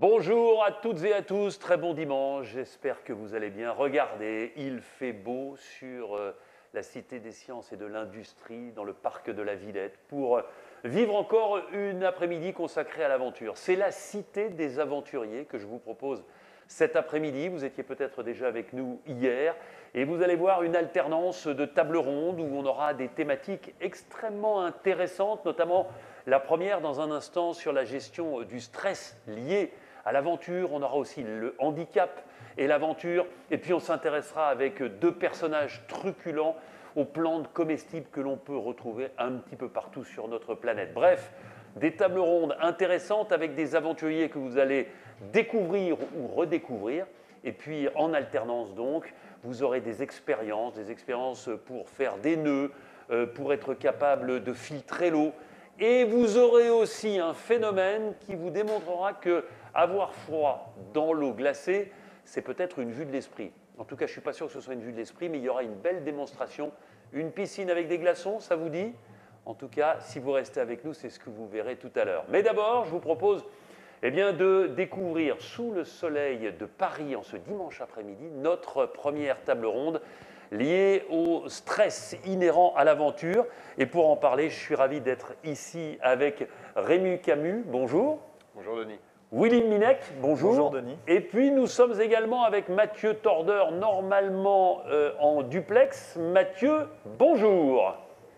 Bonjour à toutes et à tous, très bon dimanche, j'espère que vous allez bien. Regardez, il fait beau sur la Cité des Sciences et de l'Industrie, dans le parc de la Villette, pour vivre encore une après-midi consacrée à l'aventure. C'est la Cité des Aventuriers que je vous propose cet après-midi. Vous étiez peut-être déjà avec nous hier et vous allez voir une alternance de tables rondes où on aura des thématiques extrêmement intéressantes, notamment la première dans un instant sur la gestion du stress lié à l'aventure. On aura aussi le handicap et l'aventure. Et puis on s'intéressera avec deux personnages truculents aux plantes comestibles que l'on peut retrouver un petit peu partout sur notre planète. Bref, des tables rondes intéressantes avec des aventuriers que vous allez découvrir ou redécouvrir. Et puis en alternance donc, vous aurez des expériences pour faire des nœuds, pour être capable de filtrer l'eau. Et vous aurez aussi un phénomène qui vous démontrera que avoir froid dans l'eau glacée, c'est peut-être une vue de l'esprit. En tout cas, je ne suis pas sûr que ce soit une vue de l'esprit, mais il y aura une belle démonstration. Une piscine avec des glaçons, ça vous dit? En tout cas, si vous restez avec nous, c'est ce que vous verrez tout à l'heure. Mais d'abord, je vous propose de découvrir sous le soleil de Paris en ce dimanche après-midi notre première table ronde liée au stress inhérent à l'aventure. Et pour en parler, je suis ravi d'être ici avec Rémi Camus. Bonjour. Bonjour Denis. Willy Minec, bonjour. Bonjour Denis. Et puis nous sommes également avec Mathieu Tordeur, normalement en duplex. Mathieu, bonjour.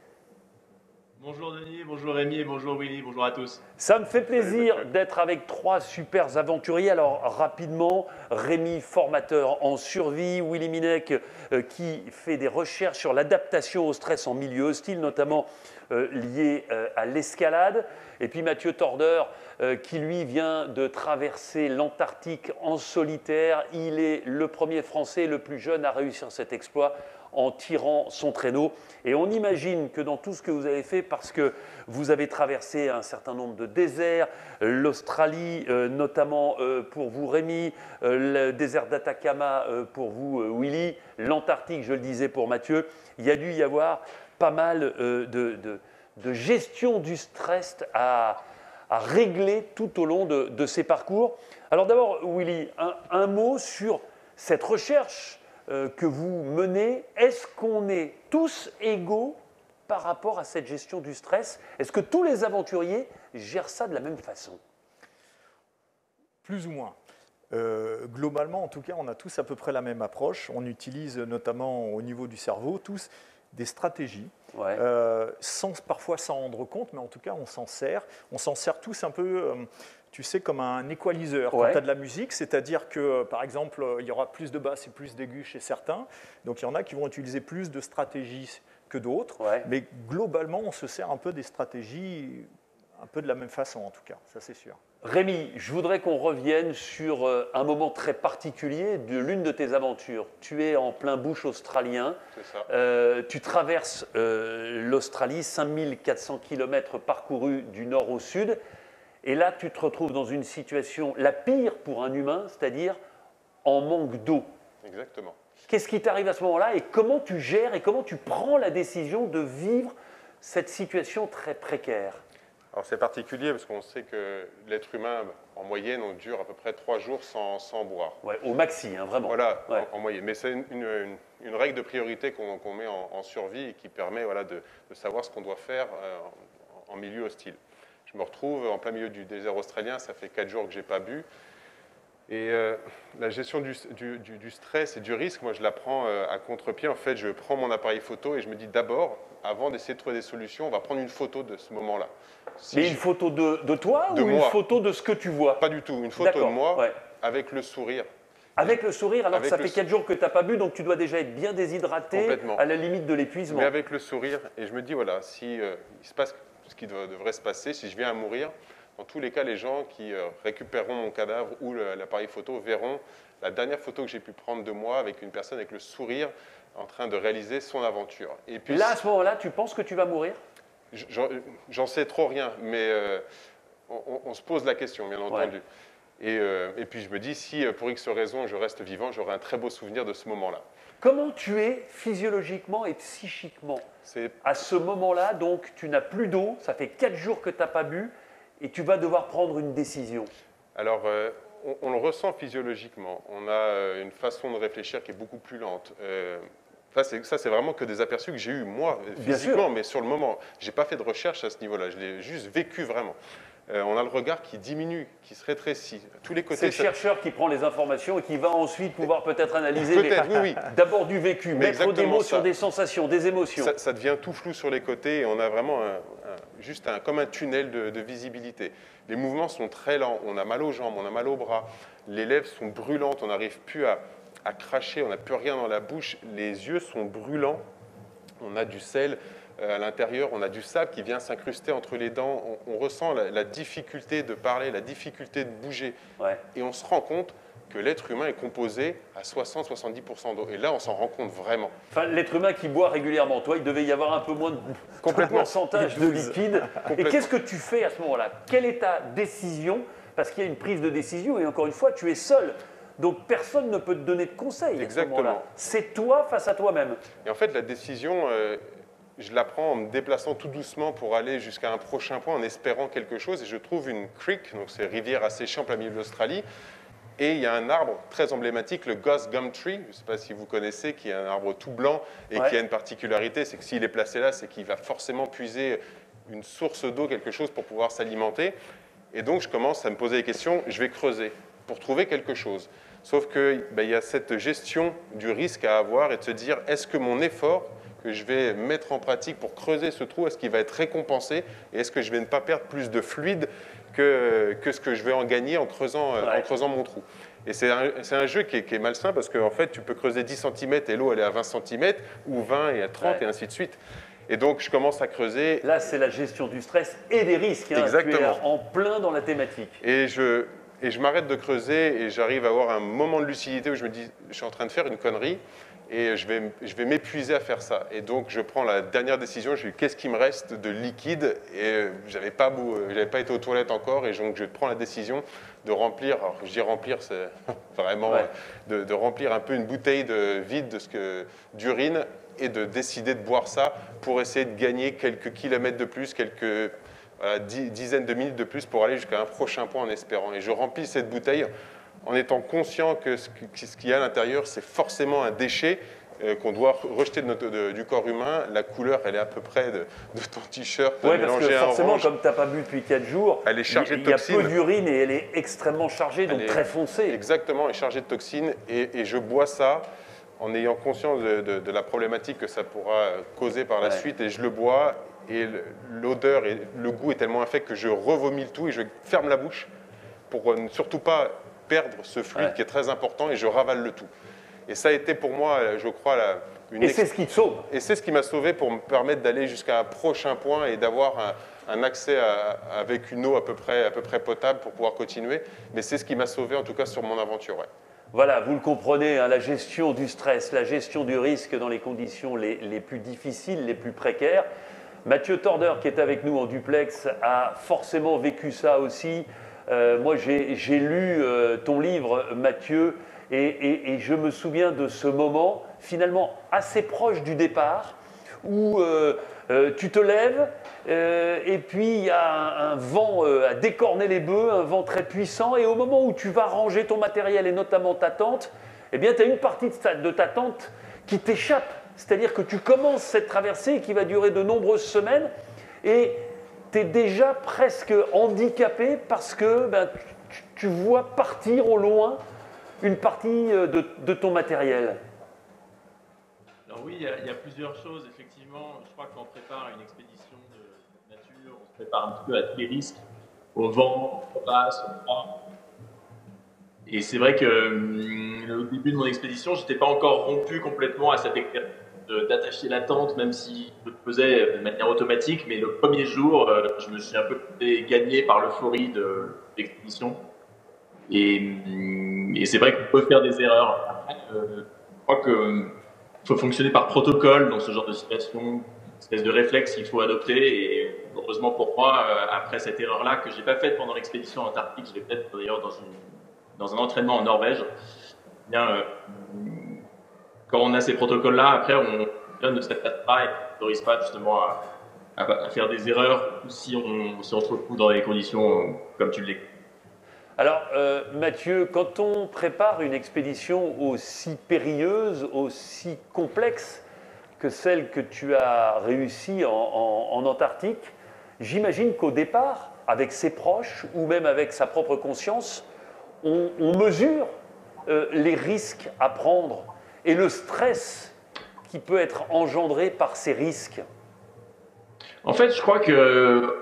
Bonjour Denis, bonjour Rémi, bonjour Willy, bonjour à tous. Ça me fait plaisir d'être avec trois super aventuriers. Alors rapidement, Rémi, formateur en survie, Willy Minec qui fait des recherches sur l'adaptation au stress en milieu hostile, notamment lié à l'escalade. Et puis Mathieu Tordeur qui lui vient de traverser l'Antarctique en solitaire. Il est le premier Français, le plus jeune à réussir cet exploit en tirant son traîneau. Et on imagine que dans tout ce que vous avez fait, parce que vous avez traversé un certain nombre de déserts, l'Australie notamment pour vous Rémi, le désert d'Atacama pour vous Willy, l'Antarctique, je le disais pour Mathieu, il y a dû y avoir pas mal de gestion du stress à régler tout au long de ces parcours. Alors d'abord Willy, un mot sur cette recherche que vous menez. Est-ce qu'on est tous égaux par rapport à cette gestion du stress? Est-ce que tous les aventuriers gèrent ça de la même façon? Plus ou moins. Globalement, en tout cas, on a tous à peu près la même approche. On utilise notamment au niveau du cerveau tous des stratégies, Ouais. sans parfois s'en rendre compte, mais en tout cas, on s'en sert. On s'en sert tous un peu, tu sais, comme un équaliseur. Ouais. Quand tu as de la musique, c'est-à-dire que, par exemple, il y aura plus de basses et plus d'aigus chez certains. Donc, il y en a qui vont utiliser plus de stratégies que d'autres. Ouais. Mais globalement, on se sert un peu des stratégies un peu de la même façon, en tout cas. Ça, c'est sûr. Rémi, je voudrais qu'on revienne sur un moment très particulier de l'une de tes aventures. Tu es en plein bush australien. C'est ça. Tu traverses l'Australie, 5400 km parcourus du nord au sud. Et là, tu te retrouves dans une situation la pire pour un humain, c'est-à-dire en manque d'eau. Exactement. Qu'est-ce qui t'arrive à ce moment-là et comment tu gères et comment tu prends la décision de vivre cette situation très précaire? Alors c'est particulier parce qu'on sait que l'être humain, en moyenne, on dure à peu près 3 jours sans boire. Ouais, au maxi, hein, vraiment. Voilà, Ouais. en moyenne. Mais c'est une règle de priorité qu'on met en survie et qui permet de savoir ce qu'on doit faire en milieu hostile. Je me retrouve en plein milieu du désert australien, ça fait 4 jours que je n'ai pas bu. Et la gestion du stress et du risque, moi je la prends à contre-pied. En fait, je prends mon appareil photo et je me dis d'abord, avant d'essayer de trouver des solutions, on va prendre une photo de ce moment-là. Mais une photo de toi De ou une moi. photo de ce que tu vois? Pas du tout, une photo de D'accord, moi ouais. avec le sourire. Avec le sourire, alors que Avec ça le fait 4 jours que tu n'as pas bu, donc tu dois déjà être bien déshydraté, Complètement. à la limite de l'épuisement. Mais avec le sourire, et je me dis, voilà, si il se passe ce qui devrait se passer, si je viens à mourir, dans tous les cas, les gens qui récupéreront mon cadavre ou l'appareil photo verront la dernière photo que j'ai pu prendre de moi avec une personne avec le sourire en train de réaliser son aventure. Et puis, Là, à ce moment-là, tu penses que tu vas mourir? j'en sais trop rien, mais on se pose la question, bien entendu. Et puis je me dis, si pour X raison je reste vivant, j'aurai un très beau souvenir de ce moment-là. Comment tu es physiologiquement et psychiquement à ce moment-là? Donc, tu n'as plus d'eau, ça fait 4 jours que tu n'as pas bu, et tu vas devoir prendre une décision. Alors, on le ressent physiologiquement. On a une façon de réfléchir qui est beaucoup plus lente. Ça, c'est vraiment que des aperçus que j'ai eus, moi, physiquement, mais sur le moment. Je n'ai pas fait de recherche à ce niveau-là, je l'ai juste vécu vraiment. On a le regard qui diminue, qui se rétrécit. Tous les côtés. C'est le chercheur qui prend les informations et qui va ensuite pouvoir peut-être analyser. Peut-être, oui, oui. D'abord du vécu, mettre des mots sur des sensations, des émotions. Ça devient tout flou sur les côtés et on a vraiment comme un tunnel de visibilité. Les mouvements sont très lents, on a mal aux jambes, on a mal aux bras, les lèvres sont brûlantes, on n'arrive plus à cracher, on n'a plus rien dans la bouche, les yeux sont brûlants, on a du sel à l'intérieur, on a du sable qui vient s'incruster entre les dents, on ressent la difficulté de parler, la difficulté de bouger. Ouais. Et on se rend compte que l'être humain est composé à 60-70% d'eau. Et là, on s'en rend compte vraiment. Enfin, l'être humain qui boit régulièrement, toi, il devait y avoir un peu moins de pourcentage de liquide. Et qu'est-ce que tu fais à ce moment-là? Quelle est ta décision? Parce qu'il y a une prise de décision et encore une fois, tu es seul. Donc personne ne peut te donner de conseils. Exactement. C'est toi face à toi-même. Et en fait, la décision, je la prends en me déplaçant tout doucement pour aller jusqu'à un prochain point en espérant quelque chose. Et je trouve une creek, donc c'est rivière asséchée en plein milieu de l'Australie. Et il y a un arbre très emblématique, le Goss Gum Tree, je ne sais pas si vous connaissez, qui est un arbre tout blanc et qui a une particularité, c'est que s'il est placé là, c'est qu'il va forcément puiser une source d'eau, quelque chose pour pouvoir s'alimenter. Et donc, je commence à me poser des questions, je vais creuser pour trouver quelque chose. Sauf qu'il y a cette gestion du risque à avoir et de se dire, est-ce que mon effort que je vais mettre en pratique pour creuser ce trou, est-ce qu'il va être récompensé et est-ce que je vais ne pas perdre plus de fluide que ce que je vais en gagner en creusant mon trou. Et c'est un jeu qui est malsain parce qu'en fait, tu peux creuser 10 cm et l'eau elle est à 20 cm ou 20 et à 30 et ainsi de suite. Et donc, je commence à creuser. Là, c'est la gestion du stress et des risques. Exactement. Tu es en plein dans la thématique. Et je m'arrête de creuser et j'arrive à avoir un moment de lucidité où je me dis, je suis en train de faire une connerie et je vais m'épuiser à faire ça. Et donc, je prends la dernière décision, je dis, qu'est-ce qui me reste de liquide? Et je n'avais pas été aux toilettes encore et donc je prends la décision de remplir, alors je dis remplir, c'est vraiment de remplir un peu une bouteille vide d'urine et de décider de boire ça pour essayer de gagner quelques kilomètres de plus, quelques dizaines de minutes de plus pour aller jusqu'à un prochain point en espérant. Et je remplis cette bouteille en étant conscient que ce qu'il y a à l'intérieur, c'est forcément un déchet qu'on doit rejeter du corps humain. La couleur, elle est à peu près de ton t-shirt mélangée à orange. Forcément, comme tu n'as pas bu depuis 4 jours, elle est chargée de toxines. Il y a peu d'urine et elle est extrêmement chargée, donc très foncée. Exactement, elle est chargée de toxines. Et je bois ça en ayant conscience de la problématique que ça pourra causer par la suite. Et je le bois, et l'odeur et le goût est tellement infect que je revomis le tout et je ferme la bouche pour ne surtout pas perdre ce fluide qui est très important et je ravale le tout. Et ça a été pour moi, je crois, Et c'est ce qui te sauve. Et c'est ce qui m'a sauvé pour me permettre d'aller jusqu'à un prochain point et d'avoir un accès avec une eau à peu près potable pour pouvoir continuer. Mais c'est ce qui m'a sauvé, en tout cas, sur mon aventure. Ouais. Voilà, vous le comprenez, la gestion du stress, la gestion du risque dans les conditions les plus difficiles, les plus précaires. Mathieu Torder, qui est avec nous en duplex, a forcément vécu ça aussi. Moi, j'ai lu ton livre, Mathieu, et je me souviens de ce moment, finalement assez proche du départ, où tu te lèves, et puis il y a un vent à décorner les bœufs, un vent très puissant, et au moment où tu vas ranger ton matériel, et notamment ta tente, eh bien, tu as une partie de ta tente qui t'échappe. C'est-à-dire que tu commences cette traversée qui va durer de nombreuses semaines, et tu es déjà presque handicapé parce que tu vois partir au loin une partie de ton matériel. Alors oui, il y a plusieurs choses, effectivement. Je crois qu'on prépare une expédition de nature, on se prépare un petit peu à tous les risques, au vent, au basse, au froid. Et c'est vrai que au début de mon expédition, je n'étais pas encore rompu complètement à cette expérience d'attacher la tente, même si je le faisais de manière automatique. Mais le premier jour, je me suis un peu gagné par l'euphorie de l'expédition. Et c'est vrai qu'on peut faire des erreurs. Après, je crois qu'il faut fonctionner par protocole dans ce genre de situation, une espèce de réflexe qu'il faut adopter. Et heureusement pour moi, après cette erreur-là que je n'ai pas faite pendant l'expédition antarctique, je l'ai faite d'ailleurs dans un entraînement en Norvège, quand on a ces protocoles-là, après, on ne s'attaque pas et on n'autorise pas justement à faire des erreurs si on se retrouve dans des conditions comme tu l'es. Alors, Mathieu, quand on prépare une expédition aussi périlleuse, aussi complexe que celle que tu as réussi en Antarctique, j'imagine qu'au départ, avec ses proches ou même avec sa propre conscience, on mesure les risques à prendre et le stress qui peut être engendré par ces risques. En fait, je crois que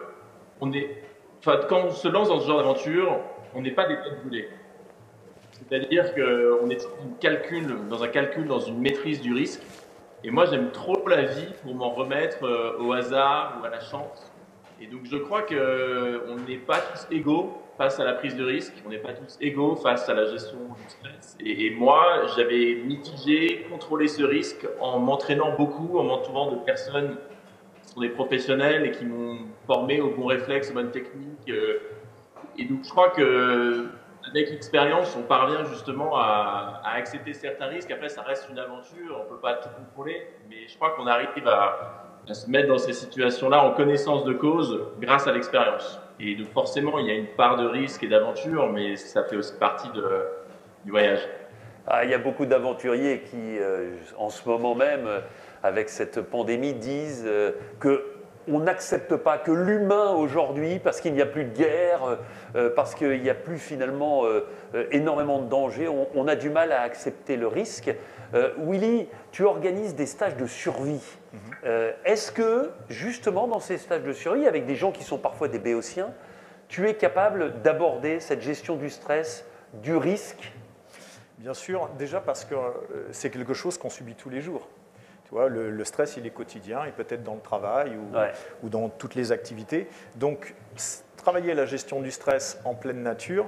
quand on se lance dans ce genre d'aventure, on n'est pas des têtes brûlées. C'est-à-dire qu'on est dans un calcul, dans une maîtrise du risque. Et moi, j'aime trop la vie pour m'en remettre au hasard ou à la chance. Et donc, je crois qu'on n'est pas tous égaux face à la prise de risque. On n'est pas tous égaux face à la gestion du stress. Et moi, j'avais mitigé, contrôlé ce risque en m'entraînant beaucoup, en m'entourant de personnes qui sont des professionnels et qui m'ont formé aux bons réflexes, aux bonnes techniques. Et donc, je crois que avec l'expérience, on parvient justement à accepter certains risques. Après, ça reste une aventure, on ne peut pas tout contrôler, mais je crois qu'on arrive à se mettre dans ces situations-là en connaissance de cause grâce à l'expérience. Et donc, forcément, il y a une part de risque et d'aventure, mais ça fait aussi partie du voyage. Ah, il y a beaucoup d'aventuriers qui, en ce moment même, avec cette pandémie, disent que on n'accepte pas que l'humain aujourd'hui, parce qu'il n'y a plus de guerre, parce qu'il n'y a plus finalement énormément de dangers, on a du mal à accepter le risque. Willy, tu organises des stages de survie. Est-ce que, justement, dans ces stages de survie, avec des gens qui sont parfois des béotiens, tu es capable d'aborder cette gestion du stress, du risque? Bien sûr, déjà parce que c'est quelque chose qu'on subit tous les jours. Tu vois, le stress, il est quotidien, il peut être dans le travail ou dans toutes les activités. Donc, travailler la gestion du stress en pleine nature,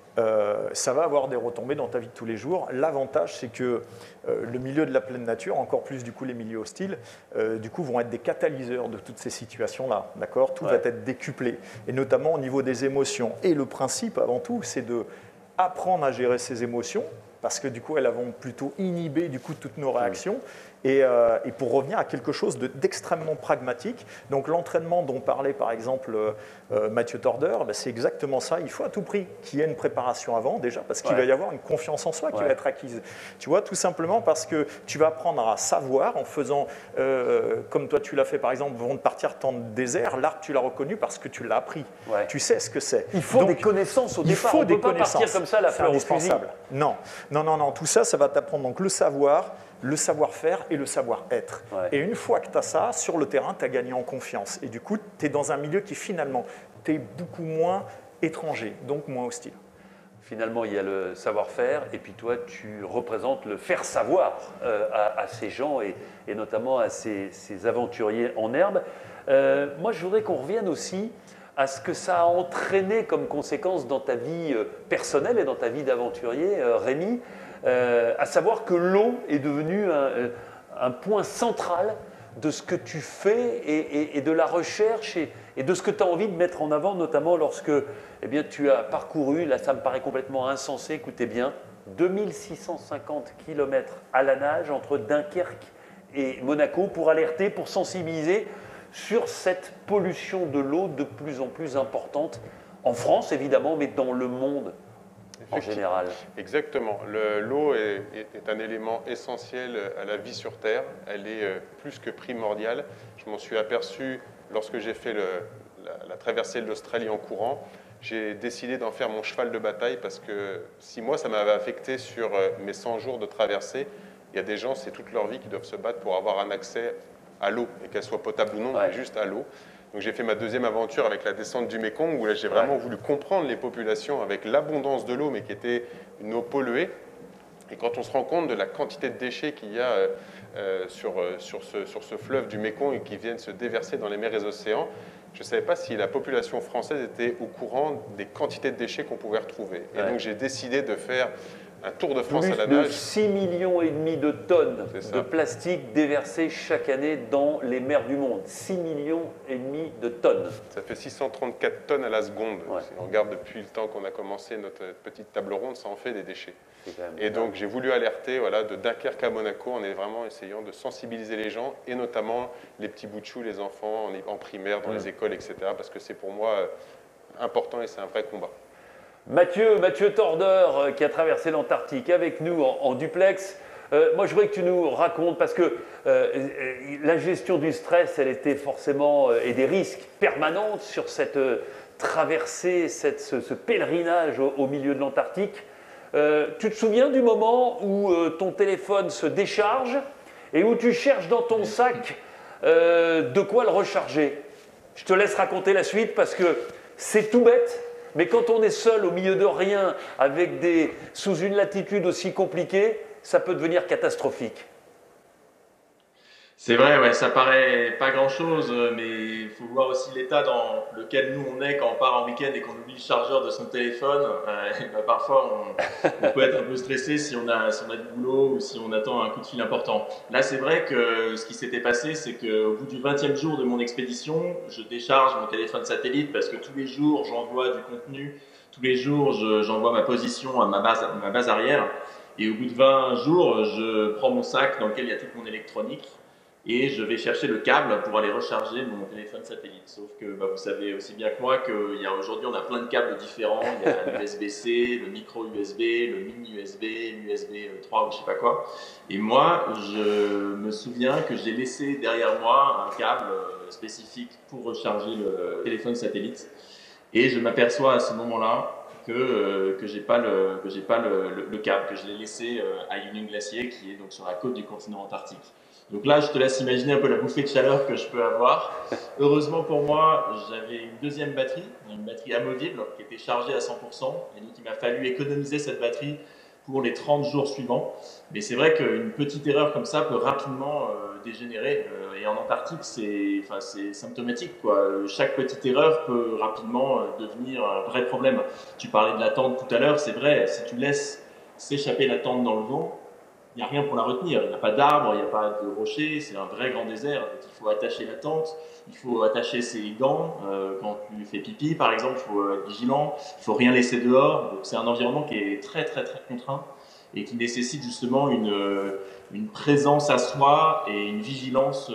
ça va avoir des retombées dans ta vie de tous les jours. L'avantage, c'est que le milieu de la pleine nature, encore plus du coup les milieux hostiles, du coup vont être des catalyseurs de toutes ces situations-là. D'accord ? Tout va être décuplé, et notamment au niveau des émotions. Et le principe, avant tout, c'est de apprendre à gérer ses émotions, parce que du coup, elles vont plutôt inhiber du coup toutes nos réactions. Et pour revenir à quelque chose d'extrêmement pragmatique, donc l'entraînement dont parlait par exemple Mathieu Torder, ben c'est exactement ça. Il faut à tout prix qu'il y ait une préparation avant déjà, parce qu'il va y avoir une confiance en soi qui va être acquise. Tu vois, tout simplement parce que tu vas apprendre à savoir en faisant, comme toi tu l'as fait par exemple, avant de partir dans le désert, l'arbre tu l'as reconnu parce que tu l'as appris. Tu sais ce que c'est. Il faut des connaissances au départ. Il faut des connaissances. Partir comme ça, la fleur au fusil. Non, tout ça, ça va t'apprendre donc le savoir, le savoir-faire et le savoir-être. Et une fois que tu as ça, sur le terrain, tu as gagné en confiance. Et du coup, tu es dans un milieu qui finalement, tu es beaucoup moins étranger, donc moins hostile. Finalement, il y a le savoir-faire, et puis toi, tu représentes le faire-savoir à ces gens, et notamment à ces aventuriers en herbe. Moi, je voudrais qu'on revienne aussi à ce que ça a entraîné comme conséquence dans ta vie personnelle et dans ta vie d'aventurier, Rémi, à savoir que l'eau est devenue un point central de ce que tu fais et de la recherche et de ce que tu as envie de mettre en avant, notamment lorsque tu as parcouru, là ça me paraît complètement insensé, écoutez bien, 2650 km à la nage entre Dunkerque et Monaco pour alerter, pour sensibiliser sur cette pollution de l'eau de plus en plus importante, en France évidemment, mais dans le monde en général. Exactement. L'eau est un élément essentiel à la vie sur Terre. Elle est plus que primordiale. Je m'en suis aperçu lorsque j'ai fait la traversée de l'Australie en courant. J'ai décidé d'en faire mon cheval de bataille parce que si moi, ça m'avait affecté sur mes 100 jours de traversée, il y a des gens, c'est toute leur vie qui doivent se battre pour avoir un accès à l'eau, et qu'elle soit potable ou non, mais juste à l'eau. Donc j'ai fait ma deuxième aventure avec la descente du Mékong, où là j'ai vraiment voulu comprendre les populations avec l'abondance de l'eau, mais qui était une eau polluée. Et quand on se rend compte de la quantité de déchets qu'il y a sur ce fleuve du Mékong et qui viennent se déverser dans les mers et les océans, je ne savais pas si la population française était au courant des quantités de déchets qu'on pouvait retrouver. Et donc j'ai décidé de faire un tour de France à la nage. Plus de 6,5 millions de tonnes de plastique déversées chaque année dans les mers du monde. 6,5 millions de tonnes. Ça fait 634 tonnes à la seconde. Si on regarde depuis le temps qu'on a commencé notre petite table ronde, ça en fait des déchets. Et donc j'ai voulu alerter de Dunkerque à Monaco en vraiment essayant de sensibiliser les gens, et notamment les petits bouts de chou, les enfants en primaire, dans les écoles, etc. Parce que c'est pour moi important et c'est un vrai combat. Mathieu Tordeur, qui a traversé l'Antarctique avec nous en duplex. Moi, je voudrais que tu nous racontes, parce que la gestion du stress, elle était forcément, et des risques permanentes sur cette traversée, ce pèlerinage au milieu de l'Antarctique. Tu te souviens du moment où ton téléphone se décharge et où tu cherches dans ton sac de quoi le recharger? Je te laisse raconter la suite, parce que c'est tout bête, mais quand on est seul au milieu de rien, sous une latitude aussi compliquée, ça peut devenir catastrophique. C'est vrai, ouais, ça paraît pas grand-chose, mais il faut voir aussi l'état dans lequel nous on est quand on part en week-end et qu'on oublie le chargeur de son téléphone. Parfois, on peut être un peu stressé si on a du boulot ou si on attend un coup de fil important. Là, c'est vrai que ce qui s'était passé, c'est qu'au bout du 20e jour de mon expédition, je décharge mon téléphone satellite parce que tous les jours, j'envoie du contenu. Tous les jours, j'envoie ma position à ma base arrière. Et au bout de 20 jours, je prends mon sac dans lequel il y a toute mon électronique et je vais chercher le câble pour aller recharger mon téléphone satellite. Sauf que vous savez aussi bien que moi qu'aujourd'hui, on a plein de câbles différents. Il y a l'USB-C, le micro USB, le mini USB, l'USB 3 ou je sais pas quoi. Et moi, je me souviens que j'ai laissé derrière moi un câble spécifique pour recharger le téléphone satellite. Et je m'aperçois à ce moment-là que j'ai pas le câble, que je l'ai laissé à Union Glacier, qui est donc sur la côte du continent antarctique. Donc là, je te laisse imaginer un peu la bouffée de chaleur que je peux avoir. Heureusement pour moi, j'avais une deuxième batterie, une batterie amovible qui était chargée à 100%. Et donc, il m'a fallu économiser cette batterie pour les 30 jours suivants. Mais c'est vrai qu'une petite erreur comme ça peut rapidement dégénérer. Et en Antarctique, c'est symptomatique, quoi. Chaque petite erreur peut rapidement devenir un vrai problème. Tu parlais de la tente tout à l'heure, c'est vrai. Si tu laisses s'échapper la tente dans le vent, il n'y a rien pour la retenir. Il n'y a pas d'arbres, il n'y a pas de rochers, c'est un vrai grand désert. Donc il faut attacher la tente, il faut attacher ses gants. Quand tu fais pipi, par exemple, il faut être vigilant, il ne faut rien laisser dehors. Donc c'est un environnement qui est très, très, très contraint et qui nécessite justement une présence à soi et une vigilance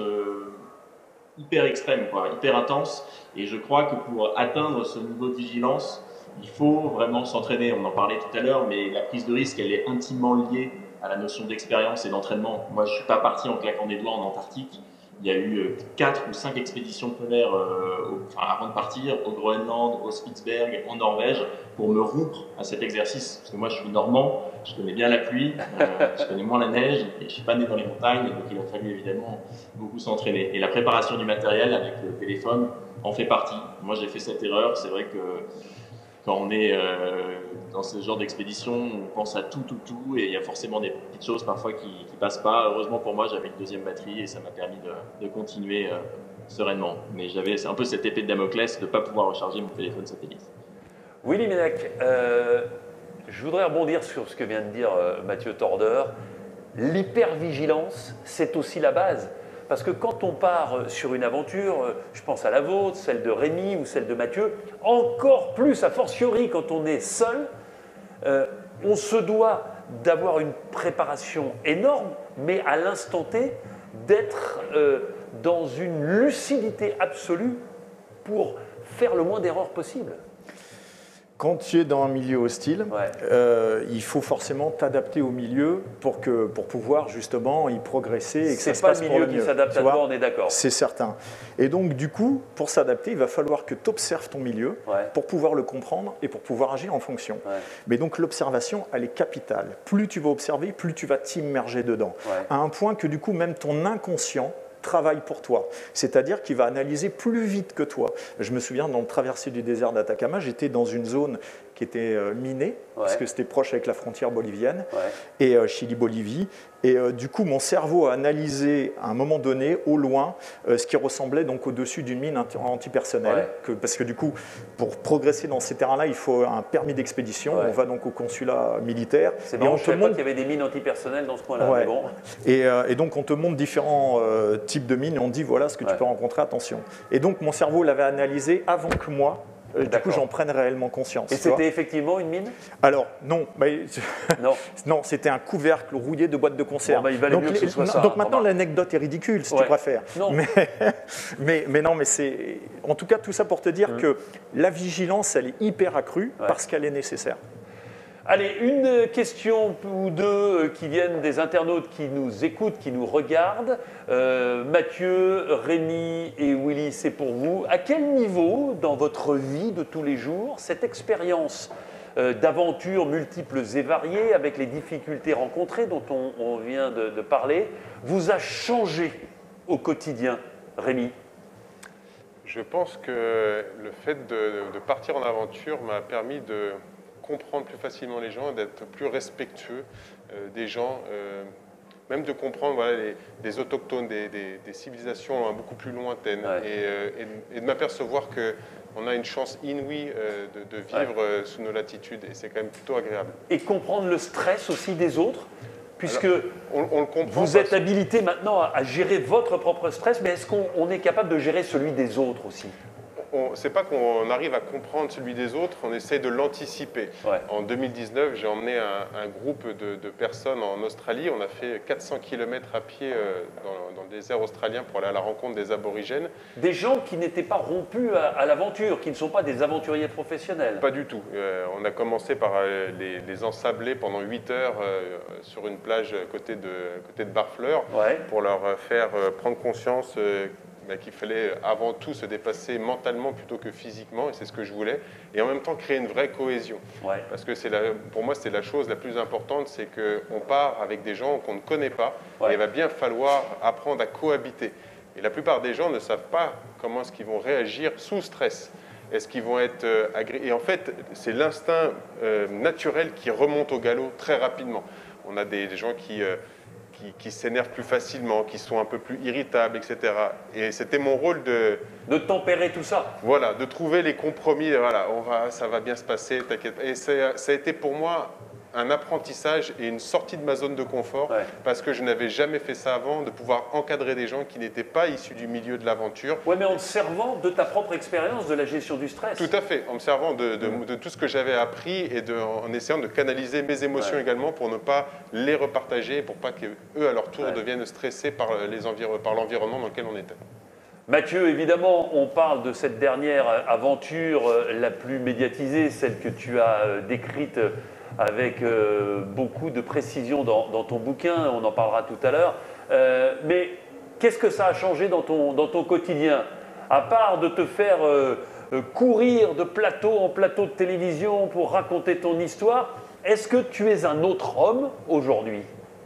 hyper extrême, quoi, hyper intense. Et je crois que pour atteindre ce niveau de vigilance, il faut vraiment s'entraîner. On en parlait tout à l'heure, mais la prise de risque, elle est intimement liée à la notion d'expérience et d'entraînement. Moi, je ne suis pas parti en claquant des doigts en Antarctique. Il y a eu 4 ou 5 expéditions polaires avant de partir, au Groenland, au Spitzberg, en Norvège, pour me rompre à cet exercice. Parce que moi, je suis normand, je connais bien la pluie, je connais moins la neige, et je ne suis pas né dans les montagnes, donc il a fallu évidemment beaucoup s'entraîner. Et la préparation du matériel avec le téléphone en fait partie. Moi, j'ai fait cette erreur. C'est vrai que quand on est dans ce genre d'expédition, on pense à tout, et il y a forcément des petites choses parfois qui ne passent pas. Heureusement pour moi, j'avais une deuxième batterie et ça m'a permis de continuer sereinement. Mais c'est un peu cette épée de Damoclès de ne pas pouvoir recharger mon téléphone satellite. Willy Mennech, je voudrais rebondir sur ce que vient de dire Mathieu Tordeur. L'hypervigilance, c'est aussi la base. Parce que quand on part sur une aventure, je pense à la vôtre, celle de Rémi ou celle de Mathieu, encore plus, a fortiori quand on est seul, on se doit d'avoir une préparation énorme, mais à l'instant T, d'être dans une lucidité absolue pour faire le moins d'erreurs possible. Quand tu es dans un milieu hostile, il faut forcément t'adapter au milieu pour pouvoir justement y progresser et que ça se passe pour le mieux. C'est pas le milieu qui s'adapte à toi, on est d'accord. C'est certain. Et donc du coup, pour s'adapter, il va falloir que tu observes ton milieu pour pouvoir le comprendre et pour pouvoir agir en fonction. Mais donc l'observation, elle est capitale. Plus tu vas observer, plus tu vas t'immerger dedans. À un point que du coup, même ton inconscient travaille pour toi, c'est-à-dire qu'il va analyser plus vite que toi. Je me souviens, dans le traversée du désert d'Atacama, j'étais dans une zone qui était minée, parce que c'était proche avec la frontière bolivienne, et Chili-Bolivie. Et du coup, mon cerveau a analysé à un moment donné, au loin, ce qui ressemblait donc au-dessus d'une mine antipersonnelle. Parce que du coup, pour progresser dans ces terrains-là, il faut un permis d'expédition. On va donc au consulat militaire. C'est marrant, je ne savais pas qu'il y avait des mines antipersonnelles dans ce coin-là. Mais bon. Et donc, on te montre différents types de mines et on te dit, voilà ce que tu peux rencontrer, attention. Et donc, mon cerveau l'avait analysé avant que moi, du coup, j'en prenne réellement conscience. Et c'était effectivement une mine? Alors, non. Non, non, c'était un couvercle rouillé de boîte de conserve. Bon, il valait mieux que ce soit ça. Donc maintenant, l'anecdote est ridicule, si tu préfères. Non. Mais non, mais c'est... En tout cas, tout ça pour te dire que la vigilance, elle est hyper accrue parce qu'elle est nécessaire. Allez, une question ou deux qui viennent des internautes qui nous écoutent, qui nous regardent. Mathieu, Rémi et Willy, c'est pour vous. À quel niveau, dans votre vie de tous les jours, cette expérience d'aventures multiples et variées, avec les difficultés rencontrées dont on vient de parler, vous a changé au quotidien, Rémi? Je pense que le fait de partir en aventure m'a permis de comprendre plus facilement les gens, d'être plus respectueux des gens, même de comprendre voilà, des autochtones, des civilisations beaucoup plus lointaines, et de m'apercevoir qu'on a une chance inouïe de vivre sous nos latitudes, et c'est quand même plutôt agréable. Et comprendre le stress aussi des autres, puisque alors, on le comprend vous êtes habilité maintenant à gérer votre propre stress, mais est-ce qu'on est capable de gérer celui des autres aussi? C'est pas qu'on arrive à comprendre celui des autres, on essaie de l'anticiper. En 2019, j'ai emmené un groupe de personnes en Australie. On a fait 400 km à pied dans le désert australien pour aller à la rencontre des aborigènes. Des gens qui n'étaient pas rompus à l'aventure, qui ne sont pas des aventuriers professionnels. Pas du tout. On a commencé par les ensabler pendant 8 heures sur une plage côté de Barfleur pour leur faire prendre conscience qu'il fallait avant tout se dépasser mentalement plutôt que physiquement, et c'est ce que je voulais, et en même temps créer une vraie cohésion. Parce que pour moi, c'est la chose la plus importante, c'est qu'on part avec des gens qu'on ne connaît pas, et il va bien falloir apprendre à cohabiter. Et la plupart des gens ne savent pas comment est-ce qu'ils vont réagir sous stress. Est-ce qu'ils vont être agréés? Et en fait, c'est l'instinct naturel qui remonte au galop très rapidement. On a des gens qui s'énervent plus facilement, qui sont un peu plus irritables, etc. Et c'était mon rôle de tempérer tout ça. Voilà, de trouver les compromis. Voilà, ça va bien se passer, t'inquiète pas. Et ça a été pour moi un apprentissage et une sortie de ma zone de confort, parce que je n'avais jamais fait ça avant, de pouvoir encadrer des gens qui n'étaient pas issus du milieu de l'aventure. Oui, mais en te servant de ta propre expérience de la gestion du stress. Tout à fait, en me servant de tout ce que j'avais appris et en essayant de canaliser mes émotions également pour ne pas les repartager, pour pas qu'eux, à leur tour, deviennent stressés par l'environnement dans lequel on était. Mathieu, évidemment, on parle de cette dernière aventure la plus médiatisée, celle que tu as décrite avec beaucoup de précision dans ton bouquin, on en parlera tout à l'heure. Mais qu'est-ce que ça a changé dans ton quotidien? À part de te faire courir de plateau en plateau de télévision pour raconter ton histoire, est-ce que tu es un autre homme aujourd'hui?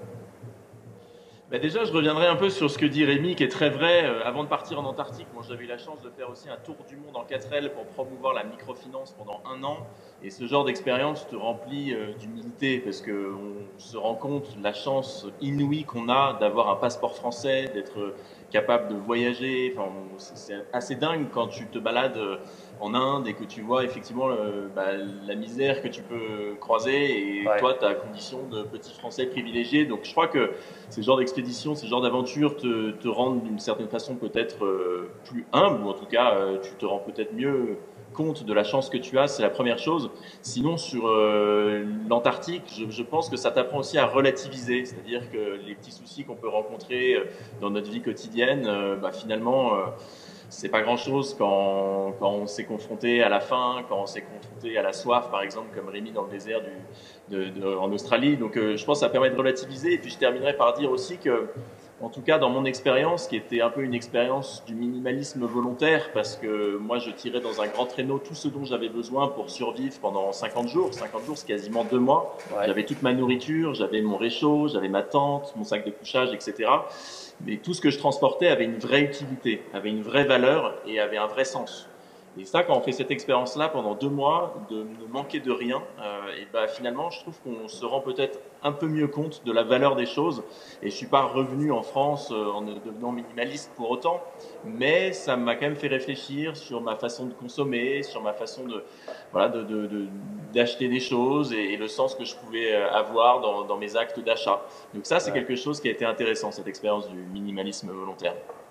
Déjà, je reviendrai un peu sur ce que dit Rémi, qui est très vrai. Avant de partir en Antarctique, moi j'avais eu la chance de faire aussi un tour du monde en 4L pour promouvoir la microfinance pendant 1 an. Et ce genre d'expérience te remplit d'humilité, parce qu'on se rend compte de la chance inouïe qu'on a d'avoir un passeport français, d'être capable de voyager. Enfin, c'est assez dingue quand tu te balades en Inde et que tu vois effectivement la misère que tu peux croiser, et toi, ta condition de petit Français privilégié. Donc je crois que ces genres d'expéditions, ces genres d'aventures te rendent d'une certaine façon peut-être plus humble, ou en tout cas tu te rends peut-être mieux compte de la chance que tu as, c'est la première chose. Sinon, sur l'Antarctique, je pense que ça t'apprend aussi à relativiser, c'est-à-dire que les petits soucis qu'on peut rencontrer dans notre vie quotidienne, finalement, c'est pas grand-chose quand on s'est confronté à la faim, quand on s'est confronté à la soif, par exemple, comme Rémi dans le désert en Australie. Donc, je pense que ça permet de relativiser. Et puis, je terminerai par dire aussi que, en tout cas, dans mon expérience, qui était un peu une expérience du minimalisme volontaire, parce que moi, je tirais dans un grand traîneau tout ce dont j'avais besoin pour survivre pendant 50 jours. 50 jours, c'est quasiment 2 mois. J'avais toute ma nourriture, j'avais mon réchaud, j'avais ma tente, mon sac de couchage, etc. Mais tout ce que je transportais avait une vraie utilité, avait une vraie valeur et avait un vrai sens. Et ça, quand on fait cette expérience-là pendant 2 mois, de ne manquer de rien, finalement, je trouve qu'on se rend peut-être un peu mieux compte de la valeur des choses. Et je suis pas revenu en France en devenant minimaliste pour autant, mais ça m'a quand même fait réfléchir sur ma façon de consommer, sur ma façon d'acheter des choses et le sens que je pouvais avoir dans mes actes d'achat. Donc ça, c'est quelque chose qui a été intéressant, cette expérience du minimalisme volontaire.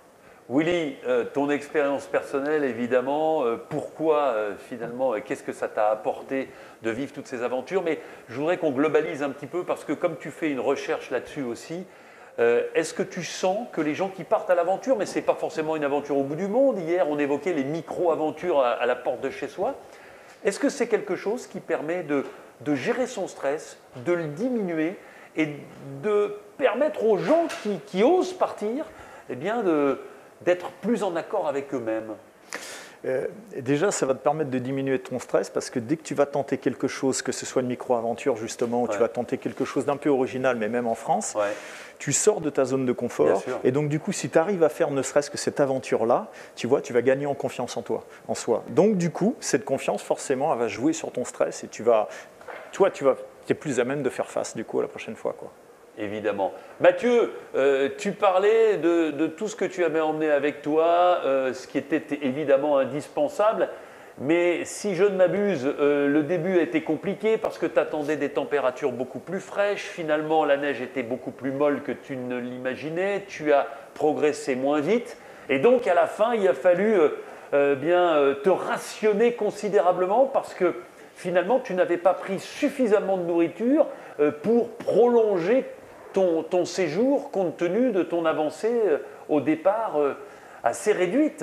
Willy, ton expérience personnelle, évidemment, pourquoi finalement, qu'est-ce que ça t'a apporté de vivre toutes ces aventures? Mais je voudrais qu'on globalise un petit peu parce que comme tu fais une recherche là-dessus aussi, est-ce que tu sens que les gens qui partent à l'aventure, mais ce n'est pas forcément une aventure au bout du monde, hier on évoquait les micro-aventures à la porte de chez soi, est-ce que c'est quelque chose qui permet de gérer son stress, de le diminuer et de permettre aux gens qui osent partir, eh bien d'être plus en accord avec eux-mêmes? Déjà, ça va te permettre de diminuer ton stress parce que dès que tu vas tenter quelque chose, que ce soit une micro-aventure justement, ou tu vas tenter quelque chose d'un peu original, mais même en France, tu sors de ta zone de confort. Et donc du coup, si tu arrives à faire ne serait-ce que cette aventure-là, tu vois, tu vas gagner en confiance en soi. Donc du coup, cette confiance, forcément, elle va jouer sur ton stress et tu es plus à même de faire face du coup à la prochaine fois, quoi. Évidemment. Mathieu, tu parlais de tout ce que tu avais emmené avec toi, ce qui était évidemment indispensable, mais si je ne m'abuse, le début a été compliqué parce que tu attendais des températures beaucoup plus fraîches, finalement la neige était beaucoup plus molle que tu ne l'imaginais, tu as progressé moins vite, et donc à la fin il a fallu te rationner considérablement parce que finalement tu n'avais pas pris suffisamment de nourriture pour prolonger ton séjour compte tenu de ton avancée au départ assez réduite.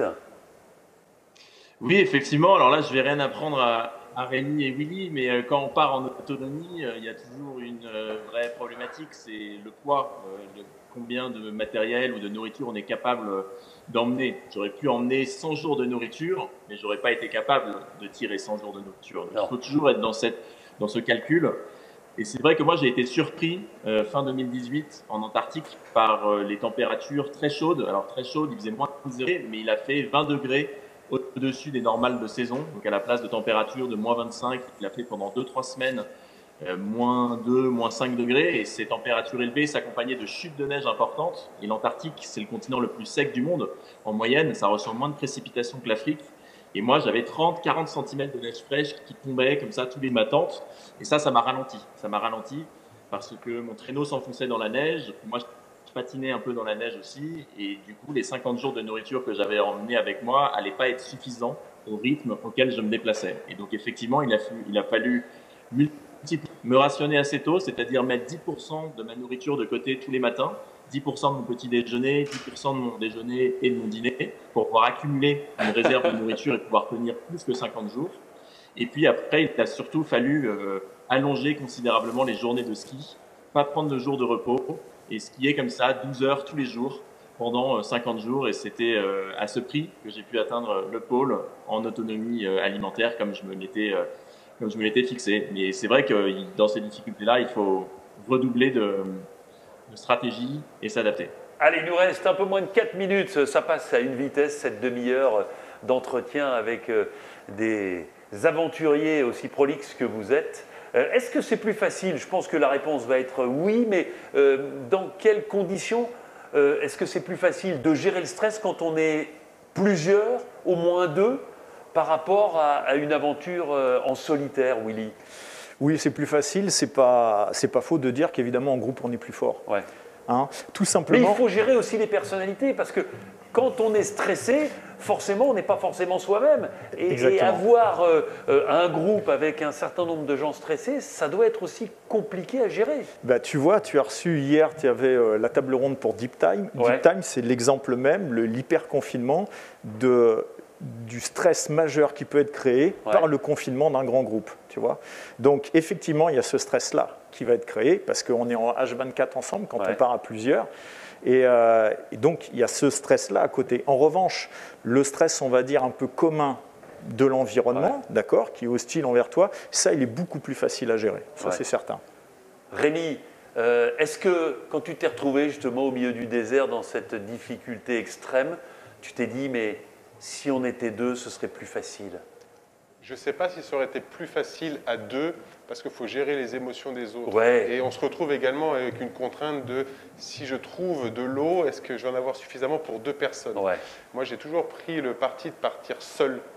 Oui, effectivement. Alors là, je ne vais rien apprendre à Rémi et Willy, mais quand on part en autonomie, il y a toujours une vraie problématique, c'est le poids, combien de matériel ou de nourriture on est capable d'emmener. J'aurais pu emmener 100 jours de nourriture, mais je n'aurais pas été capable de tirer 100 jours de nourriture. Donc, il faut toujours être dans ce calcul. Et c'est vrai que moi, j'ai été surpris fin 2018 en Antarctique par les températures très chaudes. Alors très chaudes, il faisait moins de 0, mais il a fait 20 degrés au-dessus des normales de saison. Donc à la place de température de moins 25, il a fait pendant 2-3 semaines moins 2, moins 5 degrés. Et ces températures élevées s'accompagnaient de chutes de neige importantes. Et l'Antarctique, c'est le continent le plus sec du monde. En moyenne, ça reçoit moins de précipitations que l'Afrique. Et moi, j'avais 30-40 cm de neige fraîche qui tombait comme ça tous les matins. Et ça m'a ralenti. Ça m'a ralenti parce que mon traîneau s'enfonçait dans la neige. Moi, je patinais un peu dans la neige aussi. Et du coup, les 50 jours de nourriture que j'avais emmenés avec moi n'allaient pas être suffisants au rythme auquel je me déplaçais. Et donc, effectivement, il a fallu me rationner assez tôt, c'est-à-dire mettre 10% de ma nourriture de côté tous les matins, 10% de mon petit déjeuner, 10% de mon déjeuner et de mon dîner pour pouvoir accumuler une réserve de nourriture et pouvoir tenir plus que 50 jours. Et puis après, il a surtout fallu allonger considérablement les journées de ski, pas prendre de jours de repos et skier comme ça 12 heures tous les jours pendant 50 jours. Et c'était à ce prix que j'ai pu atteindre le pôle en autonomie alimentaire comme je me l'étais fixé. Mais c'est vrai que dans ces difficultés-là, il faut redoubler de stratégie et s'adapter. Allez, il nous reste un peu moins de 4 minutes. Ça passe à une vitesse, cette demi-heure d'entretien avec des aventuriers aussi prolixes que vous êtes. Est-ce que c'est plus facile? Je pense que la réponse va être oui, mais dans quelles conditions est-ce que c'est plus facile de gérer le stress quand on est plusieurs, au moins 2, par rapport à une aventure en solitaire, Willy? Oui, c'est plus facile. C'est pas faux de dire qu'évidemment en groupe on est plus fort. Ouais. Hein, tout simplement. Mais il faut gérer aussi les personnalités parce que quand on est stressé, forcément on n'est pas forcément soi-même. Et avoir un groupe avec un certain nombre de gens stressés, ça doit être aussi compliqué à gérer. Bah, tu vois, tu as reçu hier, tu avais la table ronde pour Deep Time. Ouais. Deep Time, c'est l'exemple même, l'hyper-confinement du stress majeur qui peut être créé par le confinement d'un grand groupe, tu vois. Donc effectivement, il y a ce stress-là qui va être créé parce qu'on est en H24 ensemble quand on part à plusieurs. Et donc, il y a ce stress-là à côté. En revanche, le stress, on va dire, un peu commun de l'environnement, d'accord, qui est hostile envers toi, ça, il est beaucoup plus facile à gérer. Ça, c'est certain. Rémi, est-ce que quand tu t'es retrouvé justement au milieu du désert dans cette difficulté extrême, tu t'es dit, mais si on était 2, ce serait plus facile? Je ne sais pas si ça aurait été plus facile à 2 parce qu'il faut gérer les émotions des autres. Ouais. Et on se retrouve également avec une contrainte de si je trouve de l'eau, est-ce que je vais en avoir suffisamment pour 2 personnes? Ouais. Moi, j'ai toujours pris le parti de partir seul.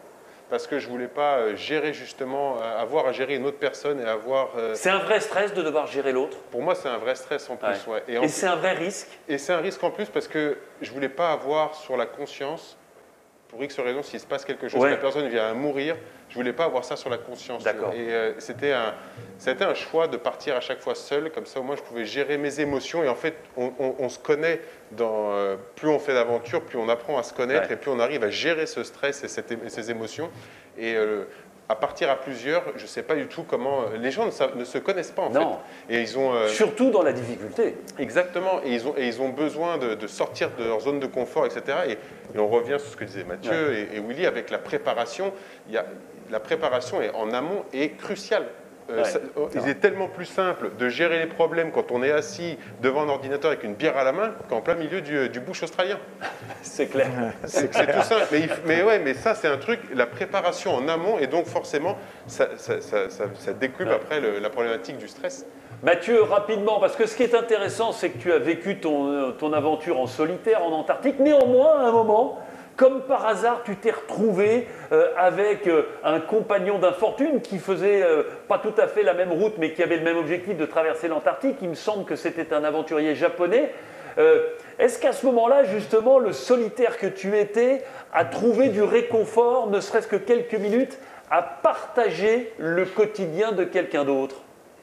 parce que je ne voulais pas gérer justement, avoir à gérer une autre personne et avoir… C'est un vrai stress de devoir gérer l'autre? Pour moi, c'est un vrai stress en plus. Ouais. Et c'est un vrai risque? Et c'est un risque en plus parce que je ne voulais pas avoir sur la conscience, pour X raison, s'il se passe quelque chose, que la personne vient à mourir, je ne voulais pas avoir ça sur la conscience. D'accord. Et c'était un choix de partir à chaque fois seul, comme ça au moins je pouvais gérer mes émotions. Et en fait, on se connaît, plus on fait d'aventures, plus on apprend à se connaître et plus on arrive à gérer ce stress et ces émotions. Et à partir à plusieurs, je ne sais pas du tout comment… Les gens ne se connaissent pas en fait. Et ils ont, surtout dans la difficulté. Exactement. Et ils ont besoin de sortir de leur zone de confort, etc. Et on revient sur ce que disaient Mathieu et Willy avec la préparation. La préparation en amont est cruciale. Il est tellement plus simple de gérer les problèmes quand on est assis devant un ordinateur avec une bière à la main qu'en plein milieu du bush australien. C'est clair. C'est tout simple. Mais ça, c'est un truc, la préparation en amont, et donc forcément, ça décuple après la problématique du stress. Mathieu, rapidement, parce que ce qui est intéressant, c'est que tu as vécu ton aventure en solitaire en Antarctique. Néanmoins, à un moment, comme par hasard, tu t'es retrouvé avec un compagnon d'infortune qui faisait pas tout à fait la même route, mais qui avait le même objectif de traverser l'Antarctique. Il me semble que c'était un aventurier japonais. Est-ce qu'à ce moment-là, justement, le solitaire que tu étais a trouvé du réconfort, ne serait-ce que quelques minutes, à partager le quotidien de quelqu'un d'autre?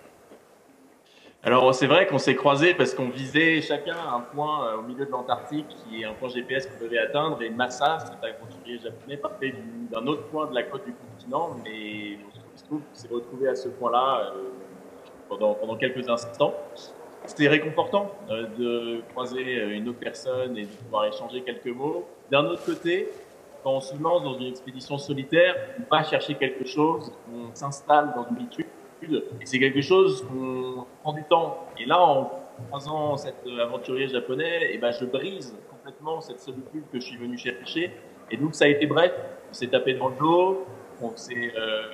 Alors, c'est vrai qu'on s'est croisés parce qu'on visait chacun un point au milieu de l'Antarctique qui est un point GPS qu'on devait atteindre. Et Massa, cet aventurier japonais, partait d'un autre point de la côte du continent. Mais il se trouve qu'on s'est retrouvés à ce point-là pendant quelques instants. C'était réconfortant de croiser une autre personne et de pouvoir échanger quelques mots. D'un autre côté, quand on se lance dans une expédition solitaire, on va chercher quelque chose, on s'installe dans une habitude. Et c'est quelque chose qu'on prend du temps. Et là, en croisant cet aventurier japonais, je brise complètement cette solitude que je suis venu chercher. Et donc, ça a été bref. On s'est tapé dans le dos, on s'est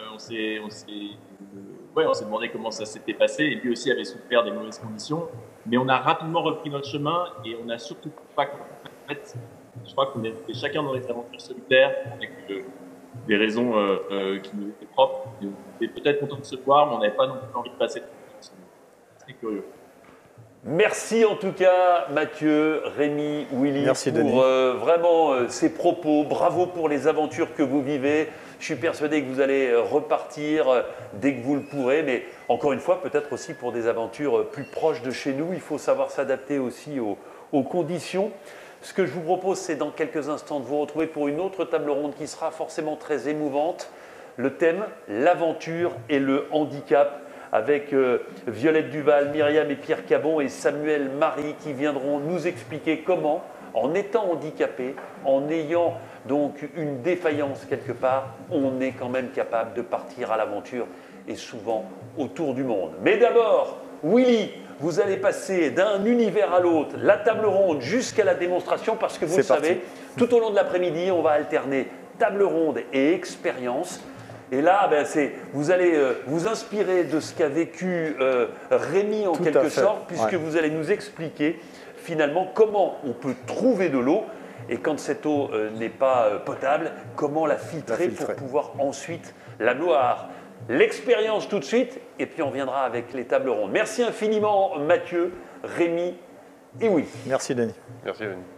demandé comment ça s'était passé. Et lui aussi avait souffert des mauvaises conditions. Mais on a rapidement repris notre chemin et on n'a surtout pas… En fait, je crois qu'on était chacun dans les aventures solitaires avec des raisons qui nous étaient propres. On était peut-être content de se voir, mais on n'avait pas non plus envie de passer. C'était curieux. Merci en tout cas Mathieu, Rémi, Willy pour vraiment ces propos. Bravo pour les aventures que vous vivez. Je suis persuadé que vous allez repartir dès que vous le pourrez, mais encore une fois peut-être aussi pour des aventures plus proches de chez nous. Il faut savoir s'adapter aussi aux conditions. Ce que je vous propose, c'est dans quelques instants de vous retrouver pour une autre table ronde qui sera forcément très émouvante. Le thème, l'aventure et le handicap, avec Violette Duval, Myriam et Pierre Cabon et Samuel Marie qui viendront nous expliquer comment, en étant handicapé, en ayant donc une défaillance quelque part, on est quand même capable de partir à l'aventure et souvent autour du monde. Mais d'abord, Willy, vous allez passer d'un univers à l'autre, la table ronde jusqu'à la démonstration parce que vous le savez, tout au long de l'après-midi, on va alterner table ronde et expérience. Et là, vous allez vous inspirer de ce qu'a vécu Rémi en quelque sorte, puisque vous allez nous expliquer finalement comment on peut trouver de l'eau et quand cette eau n'est pas potable, comment la filtrer pour pouvoir ensuite la boire. L'expérience tout de suite, et puis on viendra avec les tables rondes. Merci infiniment Mathieu, Rémi et Willy. Merci Denis. Merci Denis.